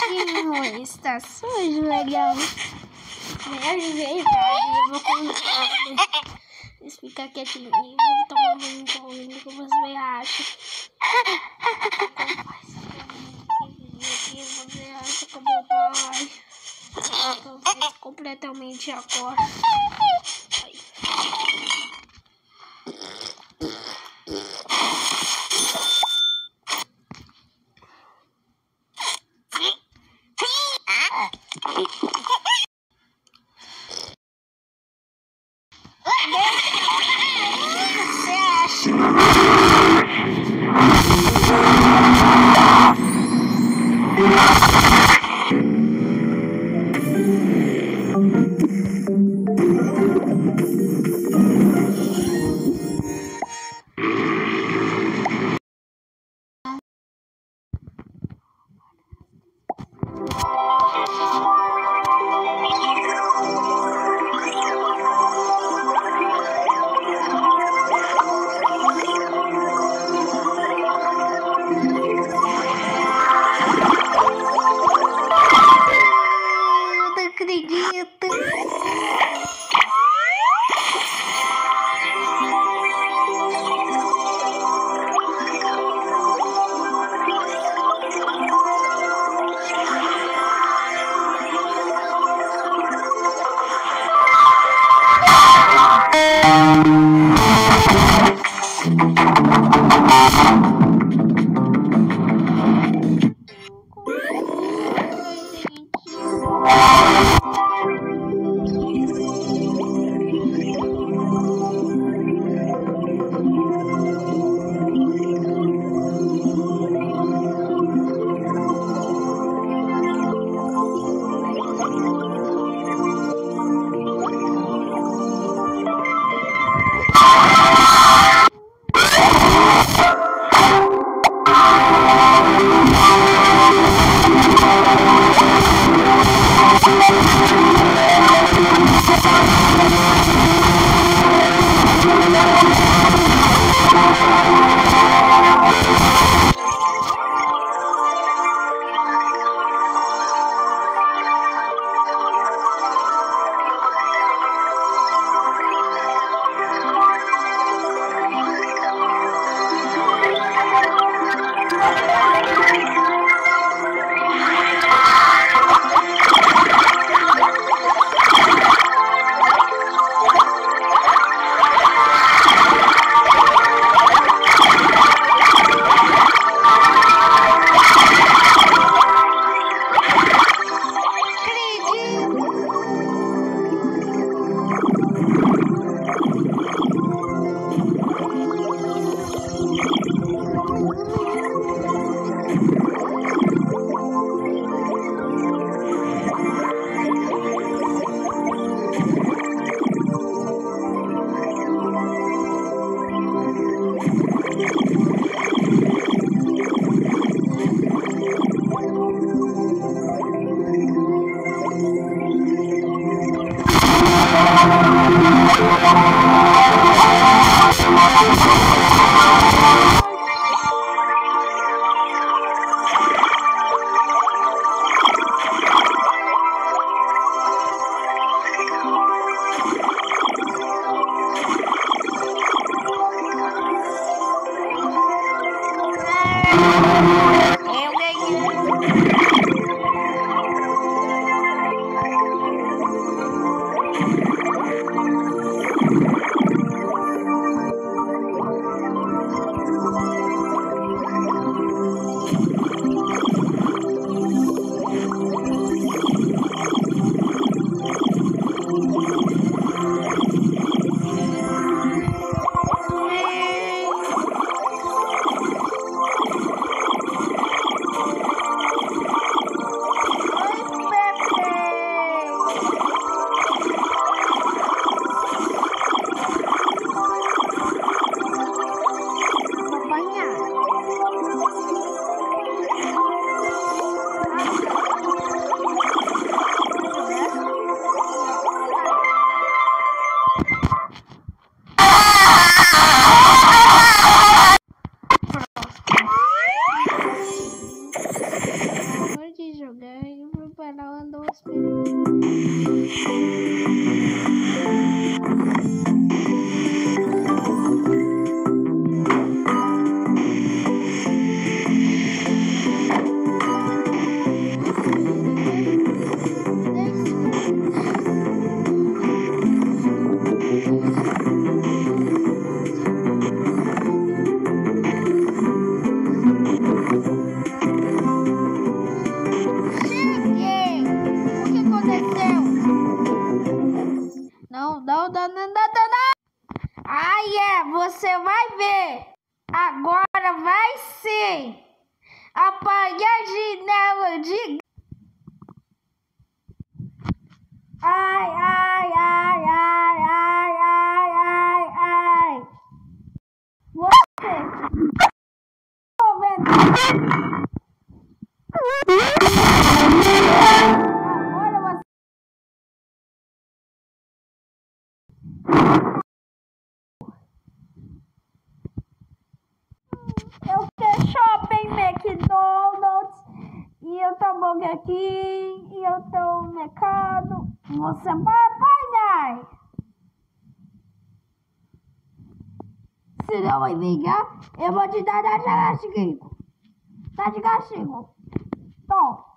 quietinho, está sujo, legal. É verdade, eu vou colocar. Vocês ficar quietinho, eu vou tomar muito correndo que você acha. Você acha que eu vou parar? Então, completamente agora. Você acha? Não acredito. Eu ganhei. Agora você... Eu quero shopping, McDonald's, e eu tô Burger King, e eu tô no mercado. Você vai pagar. Se não vai ligar, eu vou te dar na castigo. Tá de castigo. Tom.